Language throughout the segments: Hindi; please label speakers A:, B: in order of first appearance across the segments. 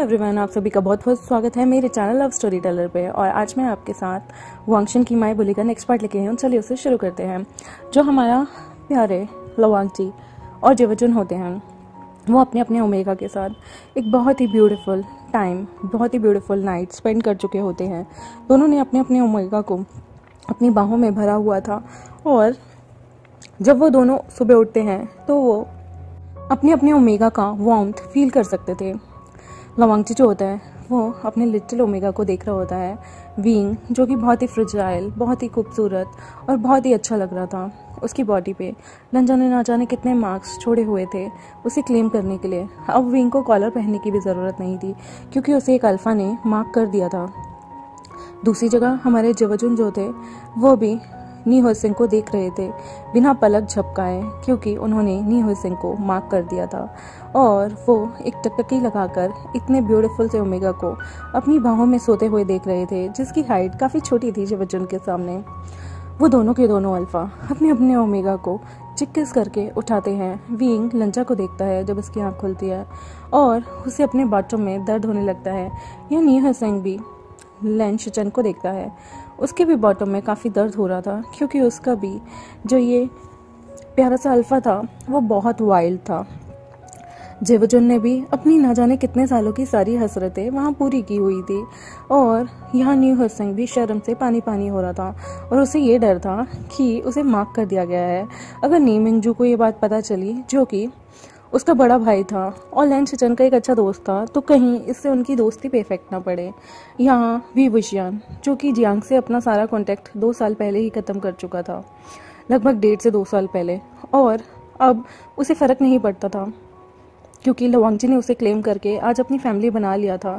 A: एवरीवन, आप सभी का बहुत बहुत स्वागत है मेरे चैनल लव स्टोरी टेलर पे। और आज मैं आपके साथ वांगशन की माई बोली का नेक्स्ट पार्ट लेके आई हूँ। चलिए उसे शुरू करते हैं। जो हमारा प्यारे लवांगची और जेवजुन होते हैं वो अपने अपने ओमेगा के साथ एक बहुत ही ब्यूटीफुल टाइम, बहुत ही ब्यूटीफुल नाइट स्पेंड कर चुके होते हैं। दोनों ने अपने अपने ओमेगा को अपनी बाहों में भरा हुआ था और जब वो दोनों सुबह उठते हैं तो वो अपने अपने ओमेगा का वार्मथ फील कर सकते थे। लवांगची जो होता है वो अपने लिटिल ओमेगा को देख रहा होता है। विंग जो कि बहुत ही फ्रिजाइल, बहुत ही खूबसूरत और बहुत ही अच्छा लग रहा था। उसकी बॉडी पे लंजा ने ना जाने कितने मार्क्स छोड़े हुए थे उसे क्लेम करने के लिए। अब विंग को कॉलर पहनने की भी ज़रूरत नहीं थी क्योंकि उसे एक अल्फा ने मार्क कर दिया था। दूसरी जगह हमारे जेवजुन जो थे वो भी नी हुई सिंह को देख रहे थे बिना पलक झपकाए, क्योंकि उन्होंने नी हुई सिंह को मार्क कर दिया था। और वो एक टकटकी लगाकर इतने ब्यूटीफुल से ओमेगा को अपनी बाहों में सोते हुए देख रहे थे, जिसकी हाइट काफ़ी छोटी थी जेवजुन के सामने। वो दोनों के दोनों अल्फा अपने अपने ओमेगा को चिक्किस करके उठाते हैं। विंग लंजा को देखता है जब उसकी आँख खुलती है और उसे अपने बाथरूम में दर्द होने लगता है। यह नी हुई सिंह भी लैन शिचन को देखता है। उसके भी बॉटम में काफ़ी दर्द हो रहा था क्योंकि उसका भी जो ये प्यारा सा अल्फा था वो बहुत वाइल्ड था। जेवजुन ने भी अपनी ना जाने कितने सालों की सारी हसरतें वहाँ पूरी की हुई थी और यहाँ न्यू हुई सिंह भी शर्म से पानी पानी हो रहा था और उसे ये डर था कि उसे मार्क कर दिया गया है। अगर नी मिंगजू को ये बात पता चली, जो कि उसका बड़ा भाई था और लैन शिचन का एक अच्छा दोस्त था, तो कहीं इससे उनकी दोस्ती पे इफेक्ट ना पड़े। यहाँ वी वुशियान जो कि जियांग से अपना सारा कॉन्टेक्ट 2 साल पहले ही ख़त्म कर चुका था, लगभग 1.5 से 2 साल पहले, और अब उसे फ़र्क नहीं पड़ता था क्योंकि लवांगची ने उसे क्लेम करके आज अपनी फैमिली बना लिया था।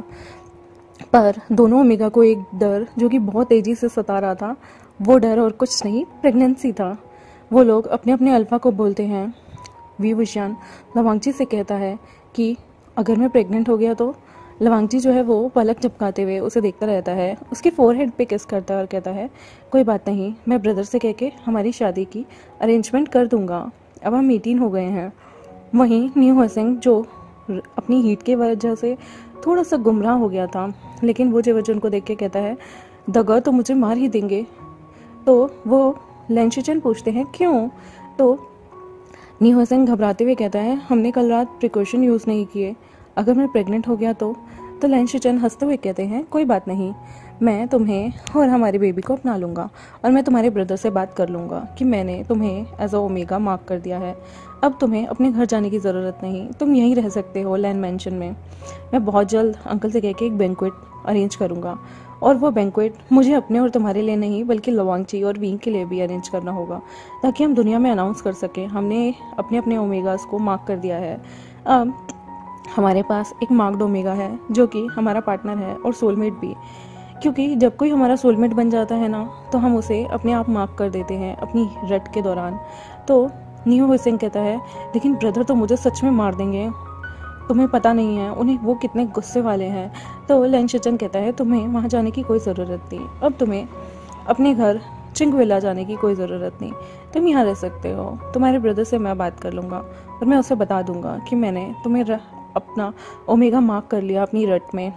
A: पर दोनों ओमेगा को एक डर जो कि बहुत तेज़ी से सता रहा था, वो डर और कुछ नहीं, प्रेगनेंसी था। वो लोग अपने अपने अल्फा को बोलते हैं। वी वुशियान लवांगची से कहता है कि अगर मैं प्रेग्नेंट हो गया तो। लवांगची जो है वो पलक झपकाते हुए उसे देखता रहता है, उसके फोरहेड पे किस करता है और कहता है कोई बात नहीं, मैं ब्रदर से कह के हमारी शादी की अरेंजमेंट कर दूंगा। अब हम 18 हो गए हैं। वहीं न्यू हुई सिंह जो अपनी हीट की वजह से थोड़ा सा गुमराह हो गया था, लेकिन वो जेवजुन को देख के कहता है दगा तो मुझे मार ही देंगे। तो वो लैन शिचन पूछते हैं क्यों, तो नी हुई सिंह घबराते हुए कहता है हमने कल रात प्रिकॉशन यूज़ नहीं किए, अगर मैं प्रेग्नेंट हो गया तो। लैन शिचन हंसते हुए कहते हैं कोई बात नहीं, मैं तुम्हें और हमारे बेबी को अपना लूँगा और मैं तुम्हारे ब्रदर से बात कर लूँगा कि मैंने तुम्हें एज अ ओमेगा मार्क कर दिया है। अब तुम्हें अपने घर जाने की ज़रूरत नहीं, तुम यहीं रह सकते हो लैन मैंशन में। मैं बहुत जल्द अंकल से कह के एक बैंक्वेट अरेंज करूँगा और वो बैंक्वेट मुझे अपने और तुम्हारे लिए नहीं बल्कि लवांगची और विंग के लिए भी अरेंज करना होगा, ताकि हम दुनिया में अनाउंस कर सकें हमने अपने अपने ओमेगास को मार्क कर दिया है। अब हमारे पास एक मार्क्ड ओमेगा है जो कि हमारा पार्टनर है और सोलमेट भी, क्योंकि जब कोई हमारा सोलमेट बन जाता है ना तो हम उसे अपने आप मार्क कर देते हैं अपनी रट के दौरान। तो न्यू हुई सिंह कहता है लेकिन ब्रदर तो मुझे सच में मार देंगे, तुम्हें पता नहीं है उन्हें वो कितने गुस्से वाले हैं। तो लैन शिचन कहता है तुम्हें वहाँ जाने की कोई ज़रूरत नहीं, अब तुम्हें अपने घर चिंगविला जाने की कोई ज़रूरत नहीं, तुम यहाँ रह सकते हो। तुम्हारे ब्रदर से मैं बात कर लूँगा और मैं उसे बता दूँगा कि मैंने तुम्हें अपना ओमेगा मार्क कर लिया अपनी रट में।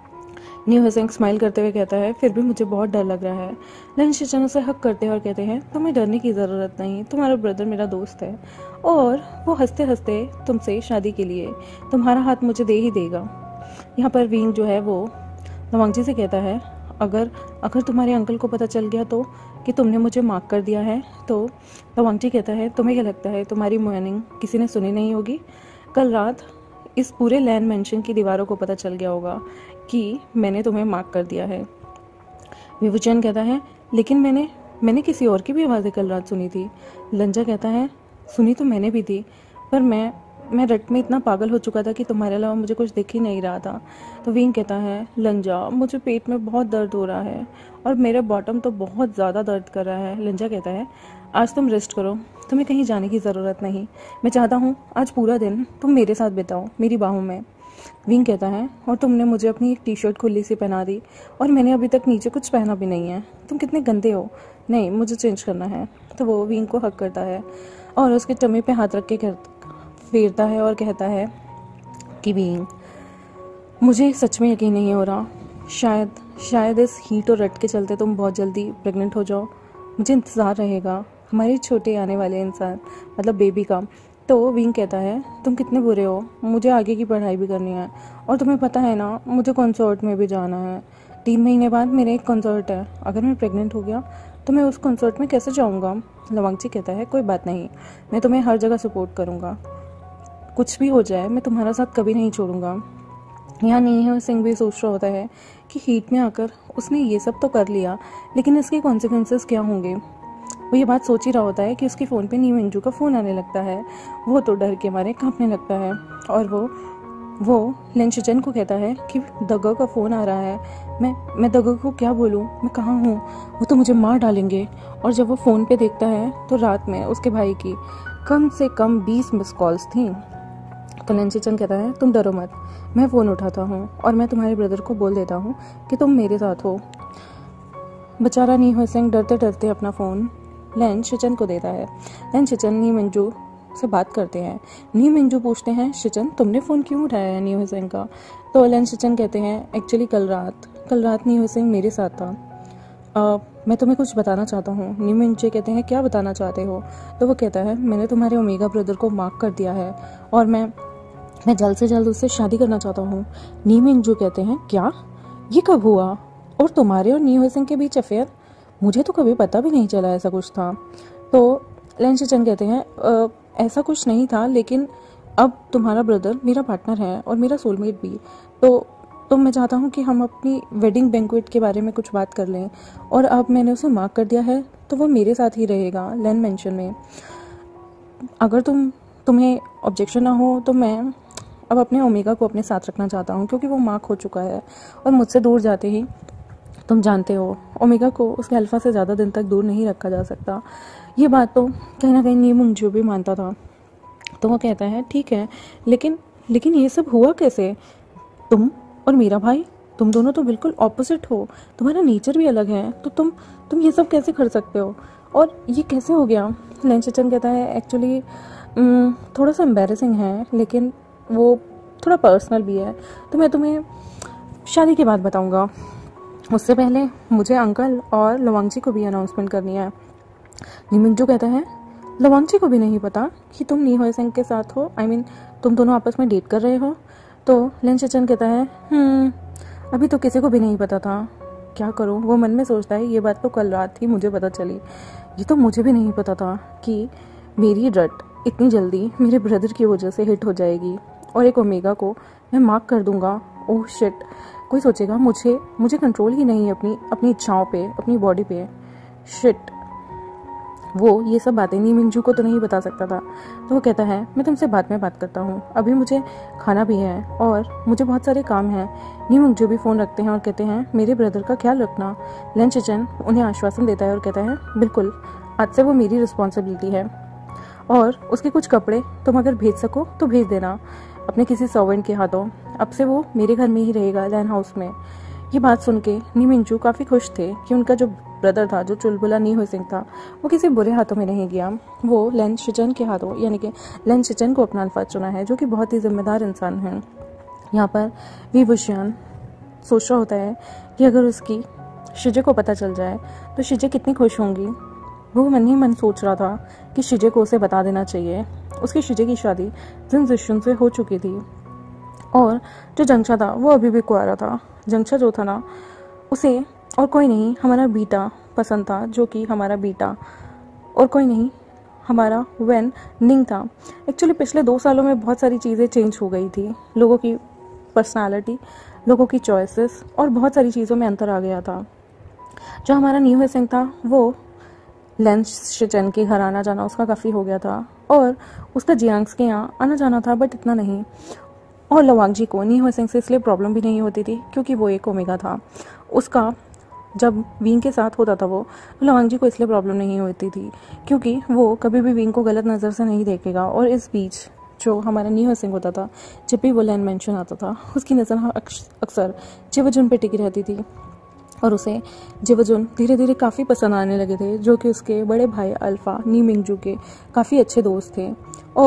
A: न्यू हुई सिंह स्माइल करते हुए कहता है फिर भी मुझे बहुत डर लग रहा है। लैन शिचन उसे हक करते हैं और कहते हैं तुम्हें डरने की ज़रूरत नहीं, तुम्हारा ब्रदर मेरा दोस्त है और वो हंसते हंसते तुमसे शादी के लिए तुम्हारा हाथ मुझे दे ही देगा। यहाँ पर विंग जो है वो लवांगची से कहता है अगर तुम्हारे अंकल को पता चल गया तो कि तुमने मुझे मार्क कर दिया है तो। लवांगची कहता है तुम्हें क्या लगता है तुम्हारी मॉर्निंग किसी ने सुनी नहीं होगी? कल रात इस पूरे लैन मेंशन की दीवारों को पता चल गया होगा कि मैंने तुम्हें मार्क कर दिया है। वी वुशियान कहता है लेकिन मैंने किसी और की भी आवाज़ें कल रात सुनी थी। लंजा कहता है सुनी तो मैंने भी थी, पर मैं रट में इतना पागल हो चुका था कि तुम्हारे अलावा मुझे कुछ दिख ही नहीं रहा था। तो विंग कहता है लंजा मुझे पेट में बहुत दर्द हो रहा है और मेरा बॉटम तो बहुत ज़्यादा दर्द कर रहा है। लंजा कहता है आज तुम रेस्ट करो, तुम्हें कहीं जाने की ज़रूरत नहीं, मैं चाहता हूँ आज पूरा दिन तुम मेरे साथ बिताओ मेरी बाहों में। विंग कहता है और तुमने मुझे अपनी एक टी शर्ट खुली सी पहना दी और मैंने अभी तक नीचे कुछ पहना भी नहीं है, तुम कितने गंदे हो, नहीं मुझे चेंज करना है। तो वो विंग को हक करता है और उसके टमी पे हाथ रख के फेरता है और कहता है कि विंग मुझे सच में यकीन नहीं हो रहा, शायद इस हीट और रट के चलते तुम बहुत जल्दी प्रेग्नेंट हो जाओ। मुझे इंतज़ार रहेगा हमारे छोटे आने वाले इंसान, मतलब बेबी का। तो विंग कहता है, तुम कितने बुरे हो, मुझे आगे की पढ़ाई भी करनी है और तुम्हें पता है ना मुझे कॉन्सर्ट में भी जाना है। 3 महीने बाद मेरा एक कॉन्सर्ट है, अगर मैं प्रेग्नेंट हो गया तो मैं उस कॉन्सर्ट में कैसे जाऊँगा। लवांगची कहता है, कोई बात नहीं, मैं तुम्हें हर जगह सपोर्ट करूँगा, कुछ भी हो जाए मैं तुम्हारा साथ कभी नहीं छोड़ूंगा। यहाँ नीहू सिंह भी सोच रहा होता है कि हीट में आकर उसने ये सब तो कर लिया, लेकिन इसके कॉन्सिक्वेंसेस क्या होंगे। वो ये बात सोच ही रहा होता है कि उसके फ़ोन पे नी मिंजू का फ़ोन आने लगता है। वो तो डर के मारे कांपने लगता है और वो लेन शिचन को कहता है कि दगा का फ़ोन आ रहा है, मैं दगा को क्या बोलूँ, मैं कहाँ हूँ, वो तो मुझे मार डालेंगे। और जब वो फ़ोन पे देखता है तो रात में उसके भाई की कम से कम 20 मिस कॉल्स थी। तो लेन शिचन कहता है, तुम डरो मत, मैं फ़ोन उठाता हूँ और मैं तुम्हारे ब्रदर को बोल देता हूँ कि तुम मेरे साथ हो। बेचारा नीहू सिंह डरते डरते अपना फ़ोन लेन शिचन को देता है। लेन शिचन नी मिंजू से बात करते हैं। नी मिंजू पूछते हैं, शिचन तुमने फ़ोन क्यों उठाया है नीहू सिंह का। तो लेन शिचन कहते हैं, एक्चुअली कल रात नीहू सिंह मेरे साथ था, मैं तुम्हें कुछ बताना चाहता हूँ। नी मिंजू कहते हैं, क्या बताना चाहते हो। तो वो कहता है, मैंने तुम्हारे ओमेगा ब्रदर को मार्क कर दिया है और मैं जल्द से जल्द उससे शादी करना चाहता हूँ। नी मिंजू कहते हैं, क्या, ये कब हुआ, और तुम्हारे और नीहू सिंह के बीच अफेयर, मुझे तो कभी पता भी नहीं चला ऐसा कुछ था। तो लेन शिचन कहते हैं, ऐसा कुछ नहीं था, लेकिन अब तुम्हारा ब्रदर मेरा पार्टनर है और मेरा सोलमेट भी, तो मैं चाहता हूँ कि हम अपनी वेडिंग बैंक्वेट के बारे में कुछ बात कर लें, और अब मैंने उसे मार्क कर दिया है तो वो मेरे साथ ही रहेगा लेन मेंशन में। अगर तुम्हें ऑब्जेक्शन ना हो तो मैं अब अपने ओमेगा को अपने साथ रखना चाहता हूँ, क्योंकि वो मार्क हो चुका है और मुझसे दूर जाते ही तुम जानते हो ओमेगा को उसके अल्फा से ज़्यादा दिन तक दूर नहीं रखा जा सकता। ये बात तो कहीं ना कहीं नी मिंजू भी मानता था। तो वो कहता है, ठीक है, लेकिन ये सब हुआ कैसे, तुम और मेरा भाई, तुम दोनों तो बिल्कुल ऑपोजिट हो, तुम्हारा नेचर भी अलग है, तो तुम ये सब कैसे कर सकते हो, और ये कैसे हो गया। लेन शिचन कहता है, एक्चुअली थोड़ा सा एम्बैरेसिंग है, लेकिन वो थोड़ा पर्सनल भी है, तो मैं तुम्हें शादी के बाद बताऊंगा, उससे पहले मुझे अंकल और लवांगची को भी अनाउंसमेंट करनी है। नी मिंजू कहता है, लवांगची को भी नहीं पता कि तुम नीहू सिंह के साथ हो, तुम दोनों आपस में डेट कर रहे हो। तो लेन शिचन कहता है, अभी तो किसी को भी नहीं पता था, क्या करूं। वो मन में सोचता है, ये बात तो कल रात ही मुझे पता चली, ये तो मुझे भी नहीं पता था कि मेरी रट इतनी जल्दी मेरे ब्रदर की वजह से हिट हो जाएगी और एक ओमेगा को मैं मार्क कर दूंगा। ओह शिट, कोई सोचेगा मुझे कंट्रोल ही नहीं है अपनी इच्छाओं पे, अपनी बॉडी पे। शिट, वो ये सब बातें नी मिंजू को तो नहीं बता सकता था। तो वो कहता है, मैं तुमसे बाद में बात करता हूँ, अभी मुझे खाना भी है और मुझे बहुत सारे काम हैं। नी मिंजू भी फ़ोन रखते हैं और कहते हैं, मेरे ब्रदर का ख्याल रखना। लेन शिचन उन्हें आश्वासन देता है और कहता है, बिल्कुल, आज से वो मेरी रिस्पॉन्सिबिलिटी है, और उसके कुछ कपड़े तुम अगर भेज सको तो भेज देना अपने किसी सर्वेंट के हाथों। अब से वो मेरे घर में ही रहेगा, लैन हाउस में। ये बात सुन के नी मिंजू काफ़ी खुश थे कि उनका जो ब्रदर था, जो चुलबुला नीहू सिंह था, वो किसी बुरे हाथों में नहीं गया। वो लेन शिचन के हाथों, यानी कि लेन शिचन को अपना अल्फा चुना है, जो कि बहुत ही जिम्मेदार इंसान है। यहाँ पर वी बुशियान सोच रहा होता है कि अगर उसकी शिजे को पता चल जाए तो शिजे कितनी खुश होंगी। वो मन ही मन सोच रहा था कि शिजे को उसे बता देना चाहिए। उसकी शिजे की शादी जिन जिशुन से हो चुकी थी, और जो जंगचा था वो अभी भी कुआरा था। जंगचा जो था ना, उसे और कोई नहीं हमारा बीटा पसंद था, जो कि हमारा बीटा और कोई नहीं हमारा वेन निंग था। एक्चुअली पिछले 2 सालों में बहुत सारी चीज़ें चेंज हो गई थी, लोगों की पर्सनालिटी, लोगों की चॉइसेस, और बहुत सारी चीज़ों में अंतर आ गया था। जो हमारा नीहू सिंह था वो लेन शिचन के घर आना जाना उसका काफ़ी हो गया था, और उसका जियांग्स के यहाँ आना जाना था, बट इतना नहीं। और लवांगजी को नीहू सिंह से इसलिए प्रॉब्लम भी नहीं होती थी क्योंकि वो एक ओमेगा था। उसका जब विंग के साथ होता था वो, तो लवांगजी को इसलिए प्रॉब्लम नहीं होती थी क्योंकि वो कभी भी विंग को गलत नज़र से नहीं देखेगा। और इस बीच जो हमारा नीहू सिंह होता था, जब भी वो लैन मेंशन आता था, उसकी नज़र अक्सर जिवजुन पे टिकी रहती थी, और उसे जिवजुन धीरे धीरे काफ़ी पसंद आने लगे थे, जो कि उसके बड़े भाई अल्फा नी मिंजू के काफ़ी अच्छे दोस्त थे। और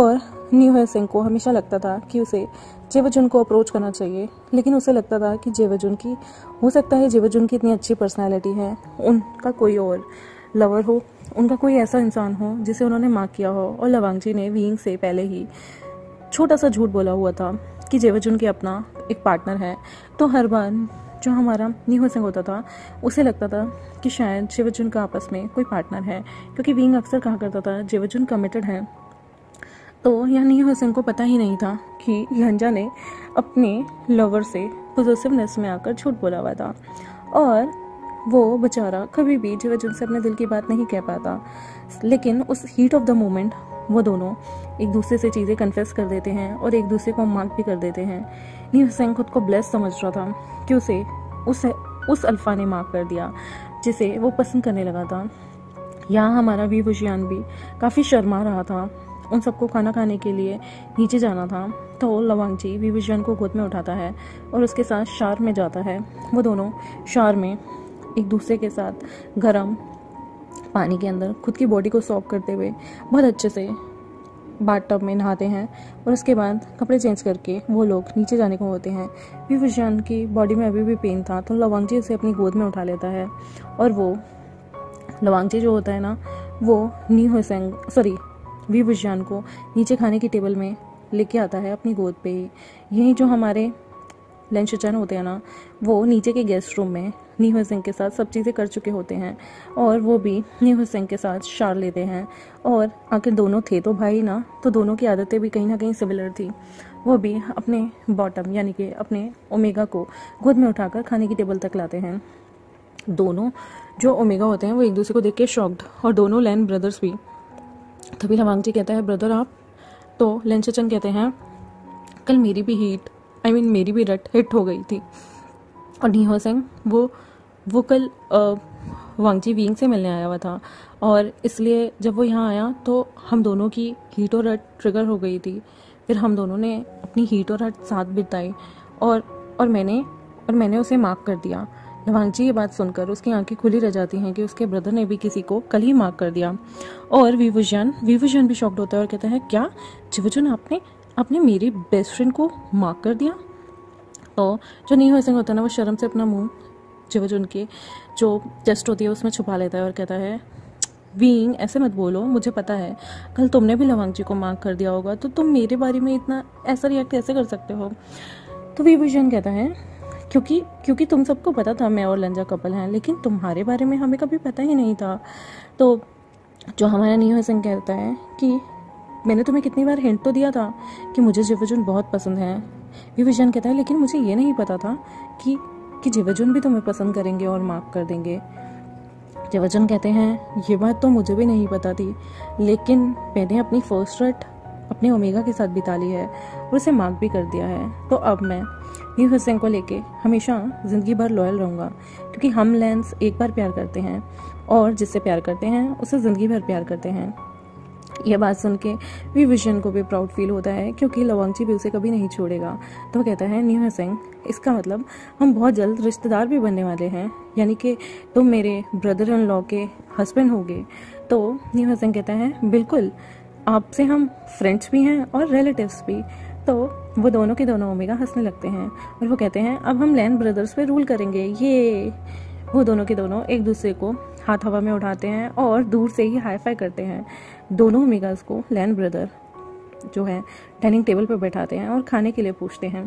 A: न्यू सिंह को हमेशा लगता था कि उसे जेवजुन को अप्रोच करना चाहिए, लेकिन उसे लगता था कि जेवजुन की, हो सकता है जेवजुन की इतनी अच्छी पर्सनालिटी है, उनका कोई और लवर हो, उनका कोई ऐसा इंसान हो जिसे उन्होंने मार्क किया हो। और लवांगजी ने विंग से पहले ही छोटा सा झूठ बोला हुआ था कि जेवजुन के अपना एक पार्टनर है। तो हर बार जो हमारा न्यू सिंह होता था उसे लगता था कि शायद जेवजुन का आपस में कोई पार्टनर है, क्योंकि विंग अक्सर कहा करता था जेवजुन कमिटेड है। तो यह न्यू सिंह को पता ही नहीं था कि लंजा ने अपने लवर से पोजेसिवनेस में आकर झूठ बोला हुआ था, और वो बेचारा कभी भी जेवजुन से अपने दिल की बात नहीं कह पाता। लेकिन उस हीट ऑफ द मोमेंट वो दोनों एक दूसरे से चीज़ें कन्फेस कर देते हैं और एक दूसरे को मार्क भी कर देते हैं। न्यू सिंह खुद को ब्लेस समझ रहा था कि उस अल्फा ने मार्क कर दिया जिसे वो पसंद करने लगा था। यहाँ हमारा वी वुशियान भी काफ़ी शर्मा रहा था, उन सबको खाना खाने के लिए नीचे जाना था। तो लवांगजी वी वुशियान को गोद में उठाता है और उसके साथ शार में जाता है। वो दोनों शार में एक दूसरे के साथ गर्म पानी के अंदर खुद की बॉडी को सॉक करते हुए बहुत अच्छे से बाथ टब में नहाते हैं, और उसके बाद कपड़े चेंज करके वो लोग नीचे जाने को होते हैं। वी वुशियान की बॉडी में अभी भी पेन था, तो लवांगजी उसे अपनी गोद में उठा लेता है, और वो लवांगजी जो होता है ना, वो वी वुशियान को नीचे खाने की टेबल में लेके आता है अपनी गोद पे ही। यही जो हमारे लेंशचन होते हैं ना, वो नीचे के गेस्ट रूम में न्यू सिंह के साथ सब चीज़ें कर चुके होते हैं, और वो भी न्यू सिंह के साथ शार लेते हैं। और आखिर दोनों थे तो भाई ना, तो दोनों की आदतें भी कहीं ना कहीं सिमिलर थी। वो भी अपने बॉटम यानी कि अपने ओमेगा को गोद में उठाकर खाने की टेबल तक लाते हैं। दोनों जो ओमेगा होते हैं वो एक दूसरे को देख के शॉक्ड, और दोनों लैन ब्रदर्स भी। तभी लवांगजी कहता है, ब्रदर आप? तो लेंशचन कहते हैं, कल मेरी भी मेरी भी रट हिट हो गई थी, और न्यू सिंह वो कल वांगजी विंग से मिलने आया हुआ था, और इसलिए जब वो यहाँ आया तो हम दोनों की हीट और रट ट्रिगर हो गई थी। फिर हम दोनों ने अपनी हीट और रट साथ बिताई, और मैंने उसे मार्क कर दिया। लवांगजी ये बात सुनकर उसकी आंखें खुली रह जाती हैं कि उसके ब्रदर ने भी किसी को कल ही मार्क कर दिया। और वी वुशियान भी शॉक्ड होता है और कहता है, क्या जेवजुन आपने मेरी बेस्ट फ्रेंड को मार्क कर दिया? तो जो न्यू सिंह होता है ना, वो शर्म से अपना मुंह जेवजुन के जो चेस्ट होती है उसमें छुपा लेता है और कहता है, विंग ऐसे मत बोलो, मुझे पता है कल तुमने भी लवांगजी को मार्क कर दिया होगा, तो तुम मेरे बारे में इतना ऐसा रिएक्ट कैसे कर सकते हो? तो वी वुशियान कहता है, क्योंकि तुम सबको पता था मैं और लंजा कपल हैं, लेकिन तुम्हारे बारे में हमें कभी पता ही नहीं था। तो जो हमारा न्यू सिंह कहता है कि मैंने तुम्हें कितनी बार हिंट तो दिया था कि मुझे जेवजुन बहुत पसंद है। वी वुशियान कहता है, लेकिन मुझे ये नहीं पता था कि जेवजुन भी तुम्हें पसंद करेंगे और मार्क कर देंगे। जेवजुन कहते हैं, ये बात तो मुझे भी नहीं पता थी, लेकिन मैंने अपनी फर्स्ट रट अपने ओमेगा के साथ बिता ली है और उसे मार्क भी कर दिया है। तो अब मैं न्यू सिंह को लेके हमेशा ज़िंदगी भर लॉयल रहूँगा, क्योंकि हम लेंस एक बार प्यार करते हैं, और जिससे प्यार करते हैं उसे ज़िंदगी भर प्यार करते हैं। यह बात सुन के वी वुशियान को भी प्राउड फील होता है, क्योंकि लवांगजी भी उसे कभी नहीं छोड़ेगा। तो कहता है, न्यू सिंह, इसका मतलब हम बहुत जल्द रिश्तेदार भी बनने वाले हैं, यानी कि तुम मेरे ब्रदर इन लॉ के हस्बैंड होगे। तो न्यू सिंह कहता है, बिल्कुल, आपसे हम फ्रेंड्स भी हैं और रिलेटिव्स भी। तो वो दोनों के दोनों ओमेगा हंसने लगते हैं और वो कहते हैं, अब हम लैन ब्रदर्स पे रूल करेंगे। ये वो दोनों के दोनों एक दूसरे को हाथ हवा में उठाते हैं और दूर से ही हाई फाई करते हैं। दोनों ओमेगास को लैन ब्रदर जो है डाइनिंग टेबल पर बैठाते हैं और खाने के लिए पूछते हैं।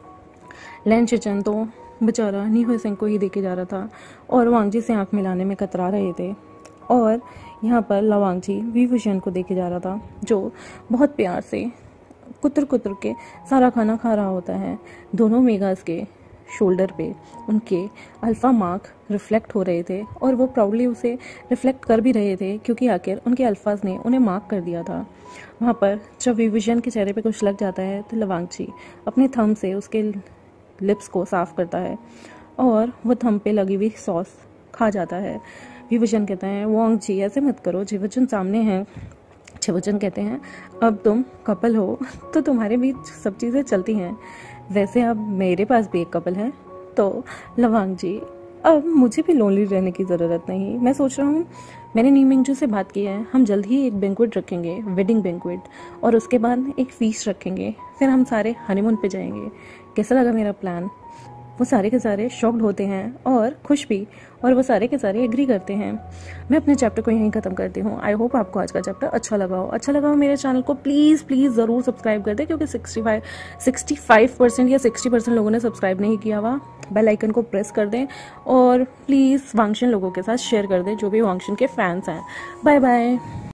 A: लेंशचन तो बेचारा न्यू सिंह को ही देखे जा रहा था और वांगजी से आंख मिलाने में कतरा रहे थे, और यहाँ पर लवांगजी वी वुशियान को देखे जा रहा था, जो बहुत प्यार से कुतर कुतर के सारा खाना खा रहा होता है। दोनों मेगास के शोल्डर पे उनके अल्फ़ा मार्क रिफ्लेक्ट हो रहे थे और वो प्राउडली उसे रिफ्लेक्ट कर भी रहे थे, क्योंकि आखिर उनके अल्फाज ने उन्हें मार्क कर दिया था। वहाँ पर जब वी वुशियान के चेहरे पे कुछ लग जाता है तो लवांगजी अपने थंब से उसके लिप्स को साफ करता है और वो थंब पे लगी हुई सॉस खा जाता है। वी वुशियान कहता है, वांगजी ऐसे मत करो, जेवजुन सामने हैं। जेवजुन कहते हैं, अब तुम कपल हो तो तुम्हारे बीच सब चीज़ें चलती हैं, वैसे अब मेरे पास भी एक कपल है। तो लवांगजी अब मुझे भी लोनली रहने की ज़रूरत नहीं। मैं सोच रहा हूँ, मैंने नीमिंगजू से बात की है, हम जल्द ही एक बैंक्वेट रखेंगे, वेडिंग बैंक्वेट, और उसके बाद एक फीस्ट रखेंगे, फिर हम सारे हनीमून पे जाएंगे। कैसा लगा मेरा प्लान? वो सारे के सारे शॉक्ड होते हैं और खुश भी, और वो सारे के सारे एग्री करते हैं। मैं अपने चैप्टर को यहीं ख़त्म करती हूँ। आई होप आपको आज का चैप्टर अच्छा लगा हो। मेरे चैनल को प्लीज़ ज़रूर सब्सक्राइब कर दें, क्योंकि 65% या 60% लोगों ने सब्सक्राइब नहीं किया हुआ। बेल आइकन को प्रेस कर दें और प्लीज़ वांगशन लोगों के साथ शेयर कर दें, जो भी वांगशन के फैंस हैं। Bye bye.